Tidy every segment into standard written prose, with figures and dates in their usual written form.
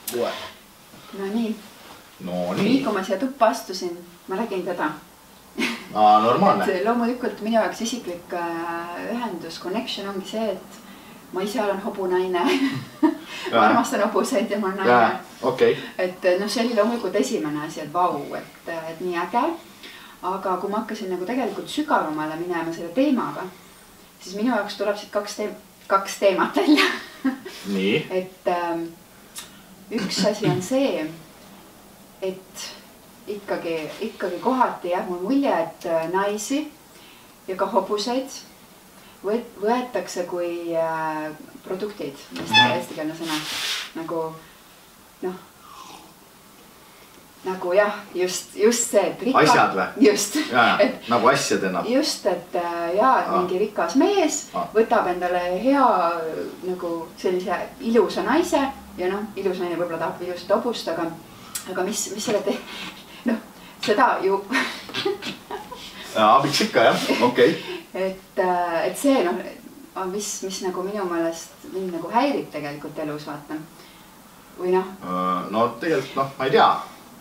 No nii. Nii kui ma siia tuppa astusin, ma nägin teda. Normaalne. Loomulikult minu jaoks isiklik ühendus, connection ongi see, et ma ise olen hobunaine. Ma armastan hobuseid ja ma olen naine. Okay. Et see oli loomulikult esimene asi, et vau, et nii äge. Aga kui ma hakkasin nagu tegelikult sügavamale minema selle teemaga, siis minu jaoks tuleb siit kaks teemat välja. Nii. Et üks asi on see, et ikkagi kohati jääb mul mulje, et naisi ja ka hobuseid võetakse kui produktid, eestikeelne sõna, nagu jah, just see, et asjad või? Just. Nagu asjadena. Just, et mingi rikas mees võtab endale hea nagu sellise ilusa naise ja ilus naine võib-olla tahab ilusat hobust, aga mis selle seda ju abiks ikka, jah, okei. Et see on mis nagu minu meelest mind nagu häirib tegelikult elus, vaata. Või no tegelikult, ma ei tea.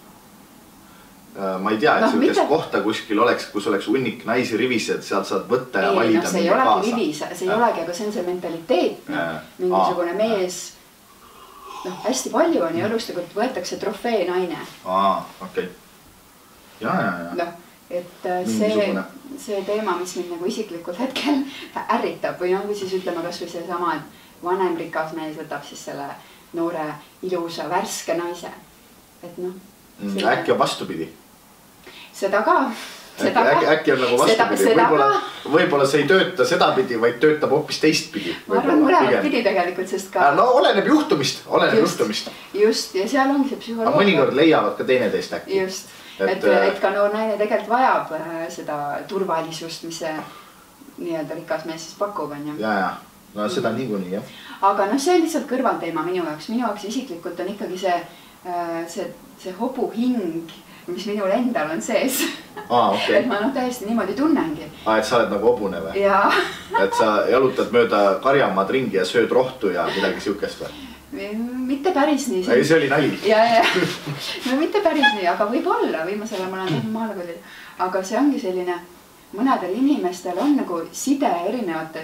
Ma ei tea, et sellist kohta kuskil oleks, kus oleks hunnik naisi rivis, et sealt saad võtta ja valida see ei olegi rivis, see ei olegi, aga see on see mentaliteet. Mingisugune mees, hästi palju on ja õlustakalt võetakse trofee naine. Okei. Ja. Et see teema, mis mind nagu isiklikult hetkel ärritab või või siis ütleme kas või see sama, et vanem rikas mees võtab siis selle noore, ilusa, värske naise. Äkki on vastupidi. Seda ka. Äkki on nagu vastupidi. Võib-olla see ei tööta sedapidi, vaid töötab hoopis teistpidi. Ma arvan mõlemad pidi tegelikult, sest ka... No oleneb juhtumist. Just, ja seal ongi see psühholoogia. Aga mõnikord leiavad ka teineteist äkki. Just. Et ka noor naine tegelikult vajab seda turvalisust, mis see nii-öelda rikas mees siis pakub. Ja, no seda niikuinii, jah. Aga see on lihtsalt kõrvalteema minu jaoks isiklikult on ikkagi see hobu hing, mis minul endal on sees. Okay. Et ma täiesti niimoodi tunnengi. Et sa oled nagu hobune või? Jaa. Et sa jalutad mööda karjamaad ringi ja sööd rohtu ja midagi siukest või? Mitte päris nii. Ei, see oli nali. Ja. No mitte päris nii, aga võib-olla viimasel ajal ma olen tehnud maalekollil. Aga see ongi selline, mõnedel inimestel on nagu side erinevate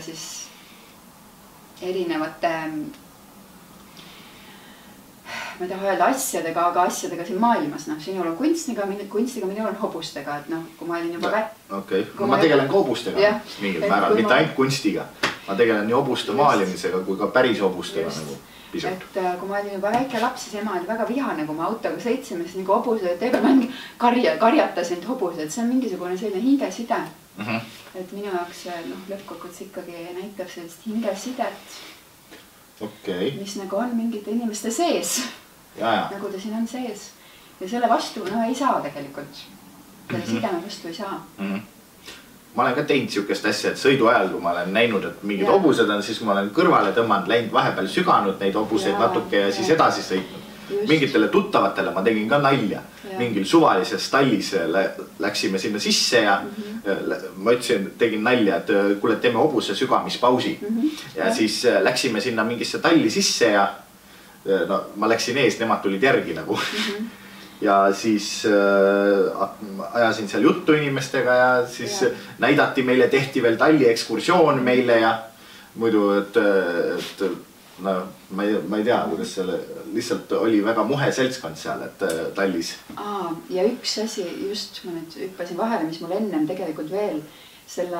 ma ei taha öelda asjadega, aga asjadega siin maailmas. Sinul on kunstiga, minul on hobustega. Et kui ma olin juba... Okei, ma tegelen ka hobustega mingil määral, mitte ainult kunstiga. Ma tegelen nii hobuste maalimisega kui ka päris hobustega nagu. Et kui ma olin juba väike laps, siis ema oli väga vihane, kui ma autoga sõitsime, siis nagu hobused, et ega mäng karjatasid hobused. See on mingisugune selline hingeside. Et minu jaoks lõppkokkuvõttes ikkagi näitab sellist hingesidet, mis nagu on mingite inimeste sees. Nagu ta siin on sees. Ja selle vastu ei saa tegelikult. Selle sideme vastu ei saa. Ma olen ka teinud siukest asja, et sõidu ajal, kui ma olen näinud, et mingid hobused on, siis ma olen kõrvale tõmmanud, läinud vahepeal süganud neid hobuseid natuke ja siis edasi sõitnud. Mingitele tuttavatele ma tegin ka nalja. Mingil suvalises tallis läksime sinna sisse ja ma ütlesin, tegin nalja, et kuule, teeme hobuse sügamispausi. Ja siis läksime sinna mingisse talli sisse ja ma läksin ees, nemad tulid järgi nagu. Ja siis ajasin seal juttu inimestega ja siis näidati meile, tehti veel talli ekskursioon meile ja muidu, et ma ei tea, kuidas selle lihtsalt oli väga muhe seltskond seal, et tallis. Ja üks asi, just ma nüüd hüppasin vahele, mis mul ennem tegelikult veel selle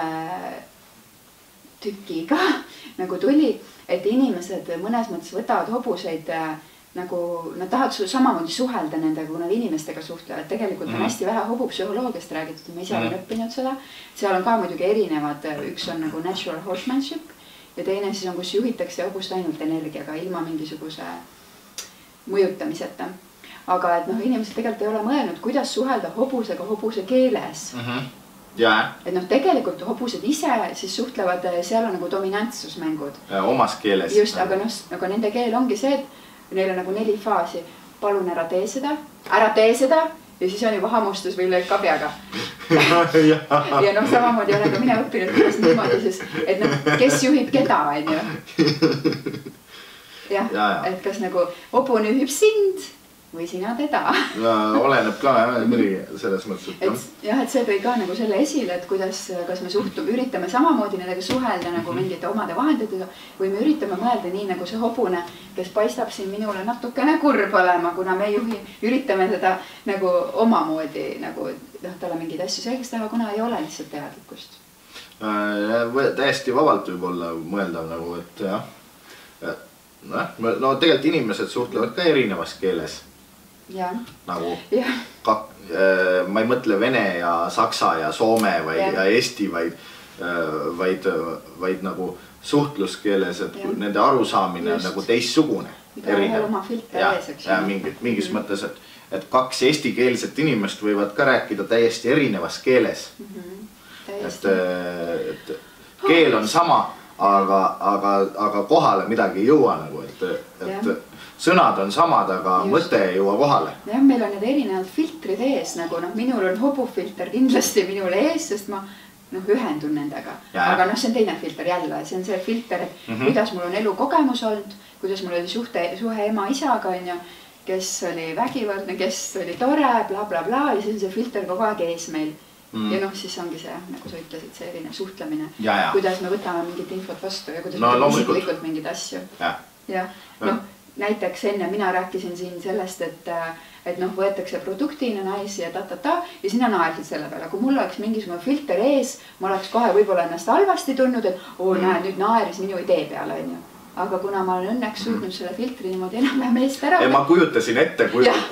tükiga nagu tuli, et inimesed mõnes mõttes võtavad hobuseid nagu nad tahavad samamoodi suhelda nendega, kui nad inimestega suhtlevad. Tegelikult on hästi vähe hobupsühholoogiast räägitud, ma ise olen õppinud seda. Seal on ka muidugi erinevad, üks on nagu natural horsemanship ja teine siis on, kus juhitakse hobust ainult energiaga, ilma mingisuguse mõjutamiseta. Aga et inimesed tegelikult ei ole mõelnud, kuidas suhelda hobusega hobuse keeles. Et tegelikult hobused ise siis suhtlevad, seal on nagu dominantsusmängud. Omas keeles. Just, aga nende keel ongi see, et neil on nagu 4 faasi. Palun ära tee seda ja siis on juba hamustus või lööd kabjaga. Ja samamoodi olen ka mina õppinud, kuidas niimoodi siis, et kes juhib keda, on ju. et kas nagu hobune ühib sind või sina teda. Oleneb ka mõni selles mõttes. Et see tõi ka nagu selle esile, et kuidas, kas me üritame samamoodi nendega suhelda nagu mingite omade vahenditega või me üritame mõelda nii nagu see hobune, kes paistab siin minule natukene kurb olema, kuna me üritame seda nagu omamoodi nagu talle mingeid asju selgeks teha, kuna ei ole lihtsalt teadlikkust. Täiesti vabalt võib olla mõeldav nagu, et jah. No tegelikult inimesed suhtlevad ka erinevas keeles. Nagu ma ei mõtle vene ja saksa ja soome ja eesti, vaid nagu suhtluskeeles, et nende arusaamine on nagu teistsugune. Ja mingis mõttes, et kaks eestikeelset inimest võivad ka rääkida täiesti erinevas keeles. Et keel on sama, aga kohale midagi ei jõua nagu, et sõnad on samad, aga mõte ei jõua kohale. Jah, meil on need erinevad filtrid ees, nagu minul on hobufilter kindlasti minule ees, sest ma ühendun nendega. Aga see on teine filter jälle, see on see filter, et kuidas mul on elukogemus olnud, kuidas mul oli suhe ema-isaga, kes oli vägivaldne, kes oli tore, bla bla bla, ja see on see filter kogu aeg ees meil. Ja siis ongi see, nagu sa ütlesid, see erinev suhtlemine, kuidas me võtame mingit infot vastu ja kuidas me isiklikult mingid asju. Ja näiteks enne mina rääkisin siin sellest, et võetakse produktiina naisi ja ja sina naersid selle peale. Kui mul oleks mingisugune filter ees, ma oleks kohe võib-olla ennast halvasti tundnud, et näed, nüüd naeris minu idee peale. Aga kuna ma olen õnneks suutnud selle filtri niimoodi enam eest ära. Ma kujutasin ette,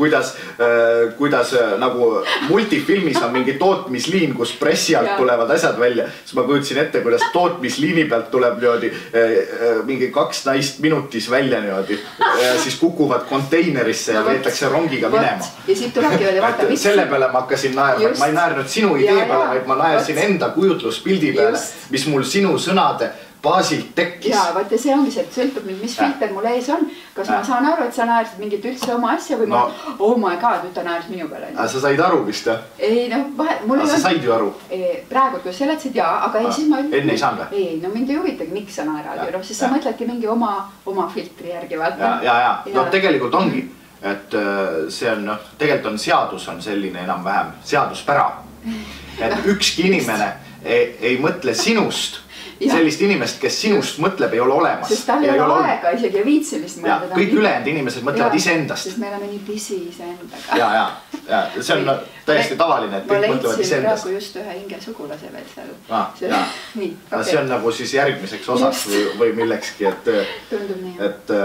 kuidas nagu multifilmis on mingi tootmisliin, kus pressi alt tulevad asjad välja. Siis ma kujutasin ette, kuidas tootmisliini pealt tuleb mingi 2 naist minutis välja ja siis kukuvad konteinerisse ja veetakse rongiga minema. Ja siit tulebki veel vaata, mis... Selle peale ma hakkasin naerma. Ma ei naernud sinu idee peale, vaid ma naersin enda kujutluspildi peale, mis mul sinu sõnade baasilt tekkis. Jaa, vaata see ongi see, et sõltub nüüd, mis filter mul ees on. Kas ma saan aru, et sa naersid mingit üldse oma asja või ma, oh my god, nüüd ta naeris minu peale. Aga sa said aru vist, jah? Ei, aga sa said ju aru? Praegu, kui seletasid, jaa, aga siis ma... Enne ei saanud? Ei, mind ei huvitagi, miks sa naerad. Siis sa mõtledki mingi oma filtri järgi, vaata. Jaa. No tegelikult ongi, et see on, tegelikult on seadus on selline enam-vähem seaduspära. Et ükski inimene ei mõtle sinust. Sellist inimest, kes sinust mõtleb, ei ole olemas. Sest tal ei ole aega isegi ja viitsimist mõelda. Kõik ülejäänud inimesed mõtlevad iseendast. Sest me oleme nii pisi iseendaga. Ja, see on täiesti tavaline, et kõik mõtlevad iseendast. Ma leidsin praegu just ühe hingesugulase veel seal. See on nagu siis järgmiseks osaks või millekski, et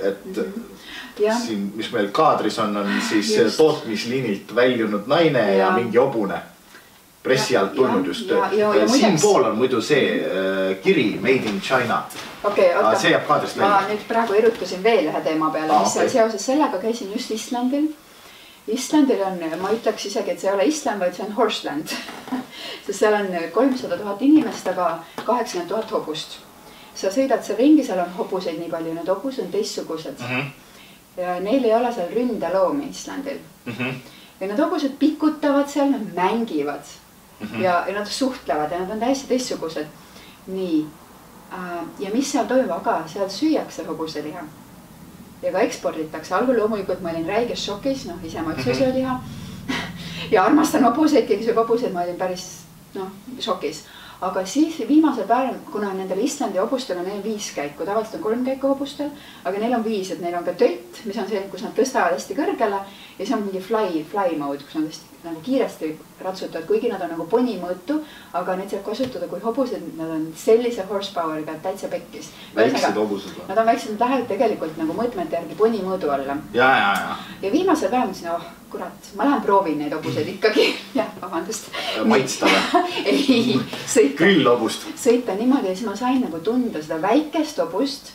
siin, mis meil kaadris on siis tootmisliinilt väljunud naine ja mingi hobune. Pressi alt tulnud just. Siin pool on muidu see kiri Made in China. See jääb kaadrist välja. Ma nüüd praegu erutasin veel ühe teema peale, mis seoses sellega käisin just Islandil. Islandil on, ma ütleks isegi, et see ei ole Island, vaid see on Horseland. Sest seal on 300 000 inimest, aga 80 000 hobust. Sa sõidad seal ringi, seal on hobuseid nii palju, need hobused on teistsugused. Neil ei ole seal ründeloomi Islandil. Ja need hobused pikutavad seal, nad mängivad. Ja nad suhtlevad ja nad on täiesti teistsugused. Nii. Ja mis seal toimub, aga seal süüakse hobuseliha. Ja ka eksporditakse. Algul loomulikult ma olin räiges šokis, ise ma üldse sööliha. Ja armastan hobuseid, keegi sööb hobuseid, ma olin päris šokis. Aga siis viimasel päeval, kuna nendel Islandi hobustel on neil 5 käiku, tavaliselt on 3 käiku hobustel, aga neil on 5, et neil on ka tölt, mis on see, kus nad tõstavad hästi kõrgele ja see on mingi fly mode, kus nad nagu kiiresti ratsutavad, kuigi nad on nagu poni mõõtu, aga neid saab kasutada kui hobused, nad on sellise horsepoweriga täitsa pekkis. Väiksed hobused või? Nad on väiksed, nad lähevad tegelikult nagu mõõtmete järgi poni mõõdu alla. Ja. Ja viimasel päeval mõtlesin, kurat, ma lähen proovin neid hobuseid ikkagi. Jah, vabandust. Maitsta või? Ei, sõita. Küll hobust. Sõita niimoodi ja siis ma sain nagu tunda seda väikest hobust.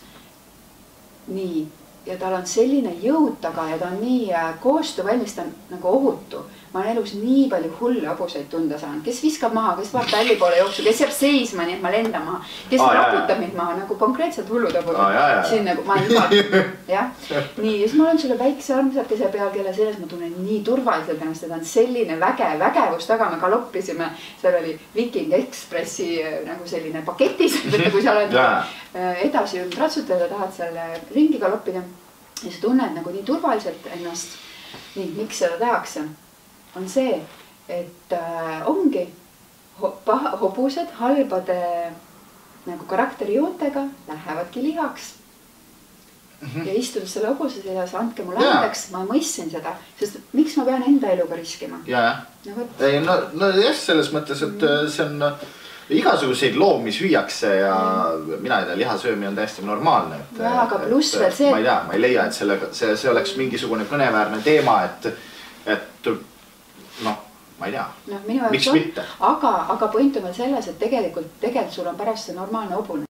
Nii. Ja tal on selline jõud taga ja ta on nii koostöövalmis, ta on nagu ohutu. ma olen elus nii palju hulle hobuseid tunda saanud, kes viskab maha, kes vaat talli poole jooksu, kes jääb seisma, nii et ma lendan maha, kes raputab mind maha nagu konkreetselt hullud hobused. Siin nagu ma olen jumal, jah. Nii, ja siis ma olen selle väikse armsakese peal, kelle selles ma tunnen nii turvaliselt ennast, et on selline vägevus taga, me galoppisime, seal oli Viking Expressi nagu selline paketis, kui sa oled edasi ratsutada, tahad selle ringi galoppida ja sa tunned nagu nii turvaliselt ennast. Nii, miks seda tehakse? On see, et ongi hobused halbade nagu karakterijoontega lähevadki lihaks. Ja istudes selle hobuse seljas, andke mulle andeks, ma mõistsin seda, sest miks ma pean enda eluga riskima? No jah, selles mõttes, et see on igasuguseid loom, mis hüüakse ja mina ei tea, lihasöömi on täiesti normaalne. Aga pluss veel see... Ma ei tea, ma ei leia, et see oleks mingisugune kõneväärne teema, et noh, ma ei tea, miks mitte. Aga point on veel selles, et tegelikult sul on pärast see normaalne hobune.